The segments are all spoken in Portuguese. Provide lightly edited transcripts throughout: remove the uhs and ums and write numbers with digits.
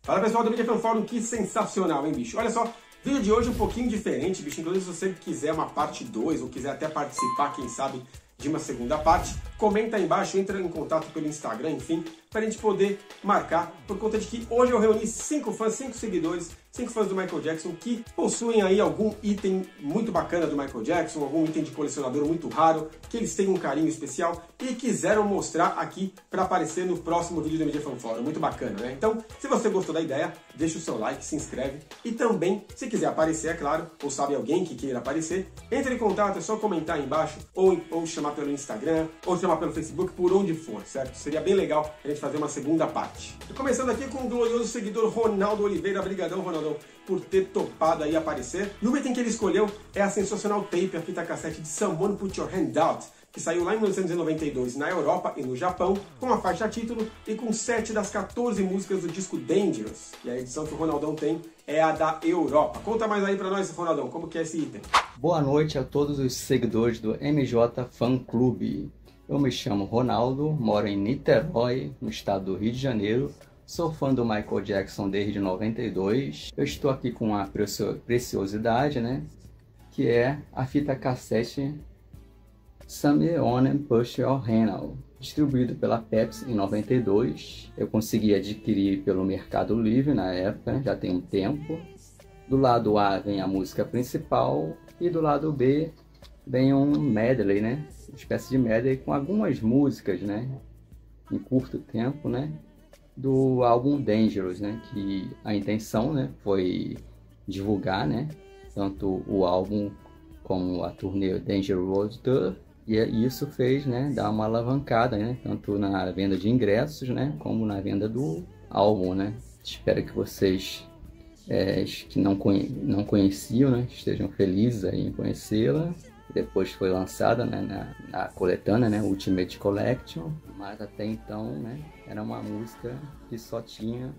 Fala pessoal do Mídia Fan Fórum, que sensacional, hein, bicho? Olha só, vídeo de hoje um pouquinho diferente, bicho. Inclusive, se você quiser uma parte 2 ou quiser até participar, quem sabe, de uma segunda parte, comenta aí embaixo, entra em contato pelo Instagram, enfim, pra gente poder marcar, por conta de que hoje eu reuni 5 fãs, 5 seguidores, 5 fãs do Michael Jackson que possuem aí algum item muito bacana do Michael Jackson, algum item de colecionador muito raro, que eles têm um carinho especial e quiseram mostrar aqui para aparecer no próximo vídeo do Mídia Fan Fórum. Muito bacana, né? Então, se você gostou da ideia, deixa o seu like, se inscreve e também, se quiser aparecer, é claro, ou sabe alguém que queira aparecer, entre em contato, é só comentar aí embaixo, ou chamar pelo Instagram, ou chamar pelo Facebook, por onde for, certo? Seria bem legal a gente fazer uma segunda parte. E começando aqui com o glorioso seguidor Ronaldo Oliveira. Brigadão, Ronaldão, por ter topado aí aparecer. E o item que ele escolheu é a sensacional tape, a fita cassete de Someone Put Your Hand Out, que saiu lá em 1992 na Europa e no Japão, com a faixa título e com 7 das 14 músicas do disco Dangerous. E a edição que o Ronaldão tem é a da Europa. Conta mais aí pra nós, Ronaldão, como que é esse item? Boa noite a todos os seguidores do MJ Fan Clube. Eu me chamo Ronaldo, moro em Niterói, no estado do Rio de Janeiro. Sou fã do Michael Jackson desde 92. Eu estou aqui com uma preciosidade, né? Que é a fita cassete Someone Put Your Hand Out, distribuído pela Pepsi em 92. Eu consegui adquirir pelo Mercado Livre na época, né? Já tem um tempo. Do lado A vem a música principal e do lado B vem um medley, né? Uma espécie de medley com algumas músicas, né? Em curto tempo, né? Do álbum Dangerous, né? Que a intenção, né? Foi divulgar, né? Tanto o álbum como a turnê Dangerous World Tour. E isso fez, né? Dar uma alavancada, né? Tanto na venda de ingressos, né? Como na venda do álbum, né? Espero que vocês que não conheciam, né? Estejam felizes aí em conhecê-la. Depois foi lançada, né, na coletânea, né, Ultimate Collection, mas até então, né, era uma música que só tinha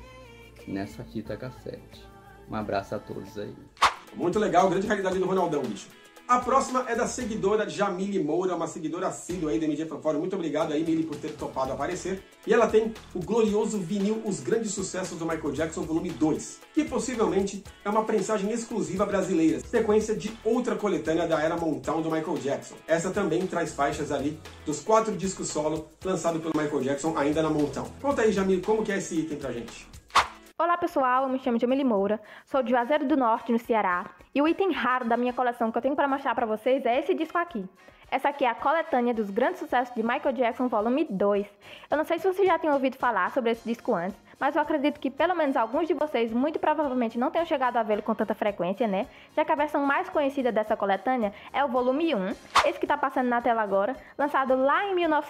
nessa fita cassete. Um abraço a todos aí. Muito legal, grande realidade do Ronaldão, bicho. A próxima é da seguidora Jamile Moura, uma seguidora assídua aí do Mídia Fan Fórum. Muito obrigado aí, Mili, por ter topado aparecer. E ela tem o glorioso vinil Os Grandes Sucessos do Michael Jackson, volume 2, que possivelmente é uma prensagem exclusiva brasileira, sequência de outra coletânea da era Motown do Michael Jackson. Essa também traz faixas ali dos 4 discos solo lançados pelo Michael Jackson ainda na Motown. Conta aí, Jamile, como que é esse item pra gente? Olá pessoal, eu me chamo Jamile Moura, sou de Juazeiro do Norte, no Ceará, e o item raro da minha coleção que eu tenho para mostrar para vocês é esse disco aqui. Essa aqui é a coletânea dos grandes sucessos de Michael Jackson, volume 2. Eu não sei se vocês já tinham ouvido falar sobre esse disco antes, mas eu acredito que pelo menos alguns de vocês muito provavelmente não tenham chegado a vê-lo com tanta frequência, né? Já que a versão mais conhecida dessa coletânea é o volume 1, esse que tá passando na tela agora, lançado lá em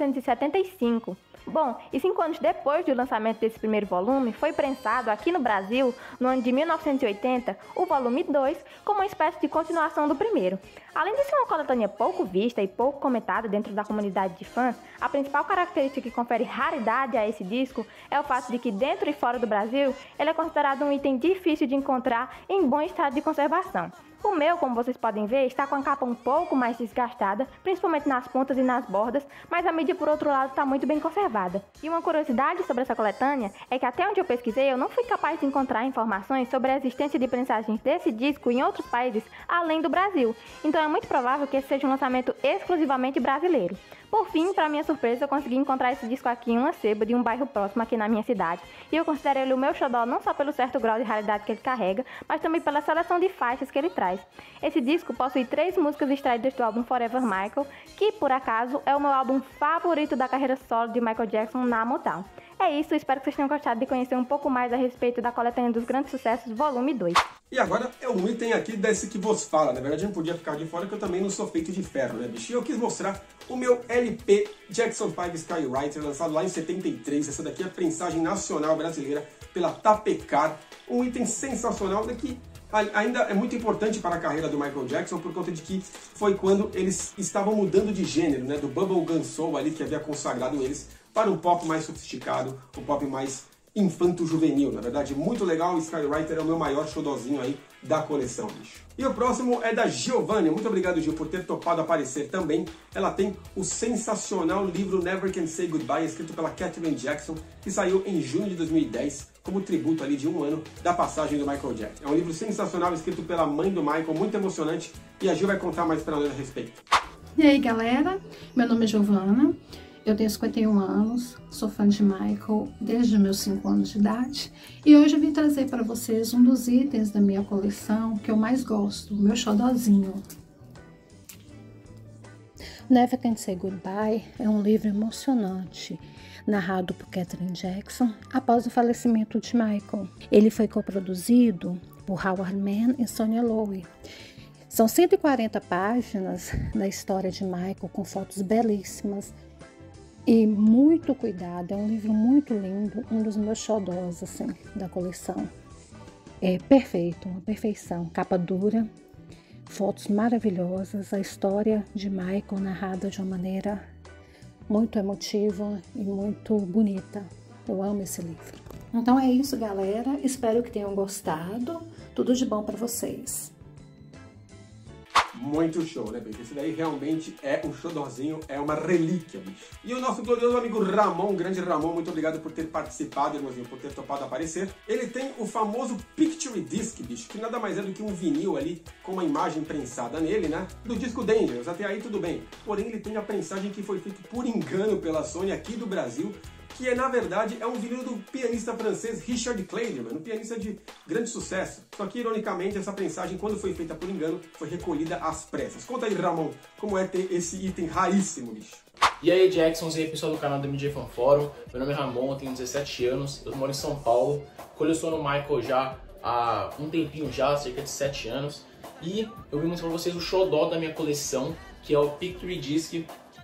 1975. Bom, e 5 anos depois do lançamento desse primeiro volume, foi prensado aqui no Brasil, no ano de 1980, o volume 2, como uma espécie de continuação do primeiro. Além de ser uma coletânea pouco vista e pouco comentada dentro da comunidade de fãs, a principal característica que confere raridade a esse disco é o fato de que dentro e fora do Brasil, ele é considerado um item difícil de encontrar em bom estado de conservação. O meu, como vocês podem ver, está com a capa um pouco mais desgastada, principalmente nas pontas e nas bordas, mas a mídia, por outro lado, está muito bem conservada. E uma curiosidade sobre essa coletânea é que até onde eu pesquisei, eu não fui capaz de encontrar informações sobre a existência de prensagens desse disco em outros países, além do Brasil. Então é muito provável que esse seja um lançamento exclusivamente brasileiro. Por fim, para minha surpresa, eu consegui encontrar esse disco aqui em uma sebo de um bairro próximo aqui na minha cidade. E eu considero ele o meu xodó não só pelo certo grau de raridade que ele carrega, mas também pela seleção de faixas que ele traz. Esse disco possui 3 músicas extraídas do álbum Forever Michael, que por acaso é o meu álbum favorito da carreira solo de Michael Jackson na Motown. É isso, espero que vocês tenham gostado de conhecer um pouco mais a respeito da coletânea dos grandes sucessos, volume 2. E agora é um item aqui desse que vos fala. Na verdade, eu não podia ficar de fora, porque eu também não sou feito de ferro, né, bicho? E eu quis mostrar o meu LP Jackson 5 Skywriter, lançado lá em 73. Essa daqui é a prensagem nacional brasileira pela Tapecar. Um item sensacional, que ainda é muito importante para a carreira do Michael Jackson, por conta de que foi quando eles estavam mudando de gênero, né? Do Bubblegum Soul ali, que havia consagrado eles para um pop mais sofisticado, um pop mais infanto-juvenil, na verdade, muito legal. O Skywriter é o meu maior xodózinho aí da coleção, bicho. E o próximo é da Giovanni. Muito obrigado, Gil, por ter topado aparecer também. Ela tem o sensacional livro Never Can Say Goodbye, escrito pela Katherine Jackson, que saiu em junho de 2010, como tributo ali de 1 ano da passagem do Michael Jackson. É um livro sensacional, escrito pela mãe do Michael, muito emocionante, e a Gil vai contar mais pra nós a respeito. E aí, galera, meu nome é Giovanna, eu tenho 51 anos, sou fã de Michael desde meus 5 anos de idade, e hoje eu vim trazer para vocês um dos itens da minha coleção que eu mais gosto, o meu xodózinho. Never Can Say Goodbye é um livro emocionante, narrado por Katherine Jackson após o falecimento de Michael. Ele foi coproduzido por Howard Mann e Sonia Lowe. São 140 páginas da história de Michael, com fotos belíssimas e muito cuidado. É um livro muito lindo, um dos meus xodós assim, da coleção. É perfeito, uma perfeição. Capa dura, fotos maravilhosas, a história de Michael narrada de uma maneira muito emotiva e muito bonita. Eu amo esse livro. Então é isso, galera. Espero que tenham gostado. Tudo de bom para vocês. Muito show, né, bicho? Esse daí realmente é um xodózinho, é uma relíquia, bicho. E o nosso glorioso amigo Ramon, grande Ramon, muito obrigado por ter participado, irmãozinho, por ter topado aparecer. Ele tem o famoso Picture Disc, bicho, que nada mais é do que um vinil ali com uma imagem prensada nele, né? Do disco Dangerous, até aí tudo bem. Porém, ele tem a prensagem que foi feita por engano pela Sony aqui do Brasil, que na verdade é um vinil do pianista francês Richard Clayderman, um pianista de grande sucesso. Só que, ironicamente, essa prensagem, quando foi feita por engano, foi recolhida às pressas. Conta aí, Ramon, como é ter esse item raríssimo, bicho. E aí, Jacksons, e aí, pessoal do canal do MJ Fan Forum. Meu nome é Ramon, eu tenho 17 anos, eu moro em São Paulo, coleciono Michael já há um tempinho já, cerca de 7 anos. E eu vim mostrar pra vocês o xodó da minha coleção, que é o Picture Disc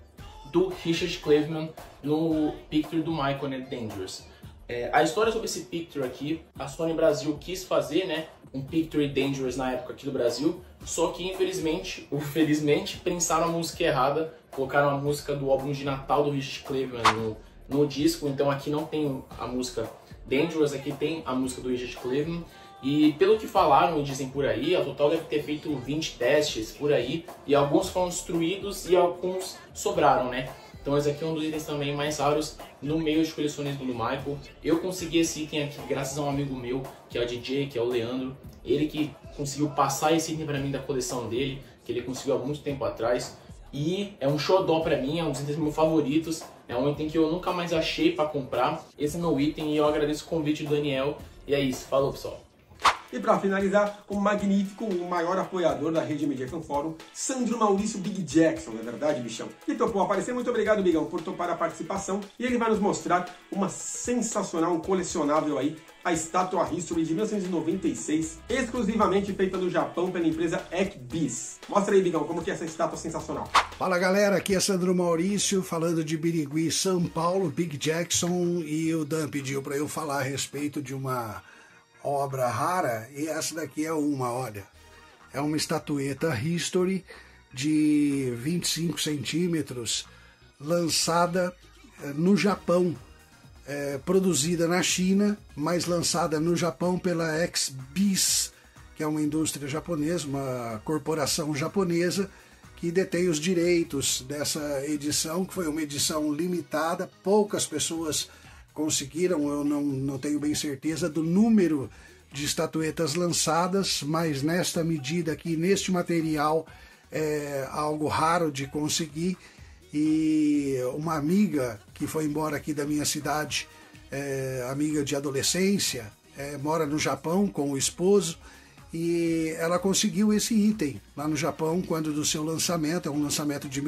do Richard Clayderman no Picture do Michael, né, Dangerous. A história sobre esse Picture aqui, a Sony Brasil quis fazer, né, um Picture Dangerous na época aqui do Brasil, só que infelizmente, ou felizmente, prensaram a música errada, colocaram a música do álbum de Natal do Richard Clayderman no disco, então aqui não tem a música Dangerous, aqui tem a música do Richard Clayderman. E pelo que falaram e dizem por aí, a Total deve ter feito 20 testes por aí, e alguns foram destruídos e alguns sobraram, né? Então esse aqui é um dos itens também mais raros no meio de colecionismo do Michael. Eu consegui esse item aqui graças a um amigo meu, que é o DJ, que é o Leandro. Ele que conseguiu passar esse item pra mim da coleção dele, que ele conseguiu há muito tempo atrás. E é um xodó pra mim, é um dos itens meus favoritos. É um item que eu nunca mais achei pra comprar. Esse é meu item e eu agradeço o convite do Daniel. E é isso, falou, pessoal. E para finalizar, o magnífico, o maior apoiador da rede MJ Fan Forum, Sandro Maurício Big Jackson, não é verdade, bichão? Que topou aparecer. Muito obrigado, Bigão, por topar a participação. E ele vai nos mostrar uma sensacional, um colecionável aí, a Estátua History de 1996, exclusivamente feita no Japão pela empresa Ekbis. Mostra aí, Bigão, como que é essa estátua sensacional. Fala, galera, aqui é Sandro Maurício, falando de Birigui, São Paulo, Big Jackson, e o Dan pediu para eu falar a respeito de uma obra rara, e essa daqui é uma, olha, é uma estatueta History de 25 centímetros, lançada no Japão, produzida na China, mas lançada no Japão pela Ekbis, que é uma indústria japonesa, uma corporação japonesa, que detém os direitos dessa edição, que foi uma edição limitada, poucas pessoas conseguiram, eu não tenho bem certeza do número de estatuetas lançadas, mas nesta medida aqui, neste material, é algo raro de conseguir. E uma amiga que foi embora aqui da minha cidade, amiga de adolescência, mora no Japão com o esposo, e ela conseguiu esse item lá no Japão quando do seu lançamento, é um lançamento de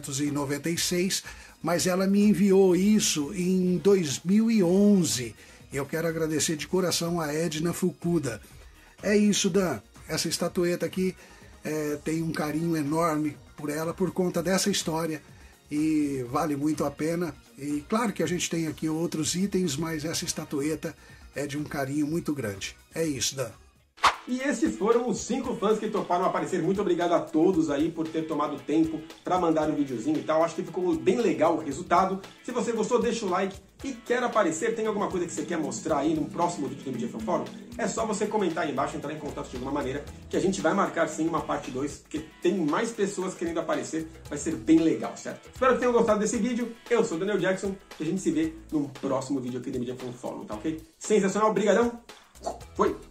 1996, mas ela me enviou isso em 2011. Eu quero agradecer de coração a Edna Fukuda. É isso, Dan. Essa estatueta aqui tem um carinho enorme por ela, por conta dessa história, e vale muito a pena. E claro que a gente tem aqui outros itens, mas essa estatueta é de um carinho muito grande. É isso, Dan. E esses foram os 5 fãs que toparam aparecer. Muito obrigado a todos aí por ter tomado tempo para mandar um videozinho e tal. Acho que ficou bem legal o resultado. Se você gostou, deixa o like. E quer aparecer, tem alguma coisa que você quer mostrar aí no próximo vídeo do MJ Fan Fórum? É só você comentar aí embaixo, entrar em contato de alguma maneira, que a gente vai marcar sim uma parte 2, porque tem mais pessoas querendo aparecer, vai ser bem legal, certo? Espero que tenham gostado desse vídeo. Eu sou o Daniel Jackson e a gente se vê num próximo vídeo aqui do MJ Fan Fórum, tá ok? Sensacional, brigadão, foi!